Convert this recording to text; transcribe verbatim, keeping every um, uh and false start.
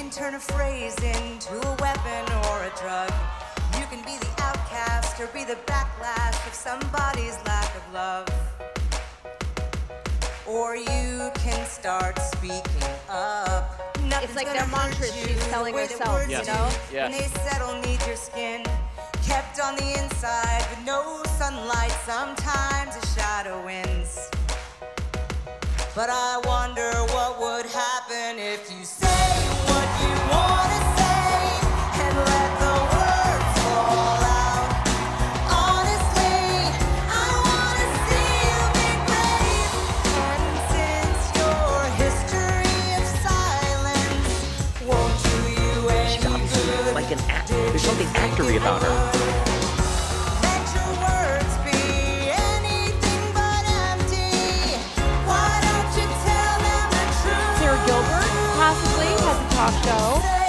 can turn a phrase into a weapon or a drug. You can be the outcast or be the backlash of somebody's lack of love. Or you can start speaking up. Nothing's It's like gonna their mantra hurt she's you telling the way that herself, words you do. know? Yes. When they settle neath your skin, kept on the inside with no sunlight, sometimes a shadow wins. But I wonder what would happen if you say what you want to say and let the words fall out. Honestly, I want to see you be brave. And since your history of silence won't do you any She's obviously good, like an act. There's something actory about her. let your words be anything but empty. Why don't you tell them the truth? Sarah Gilbert possibly has a talk show.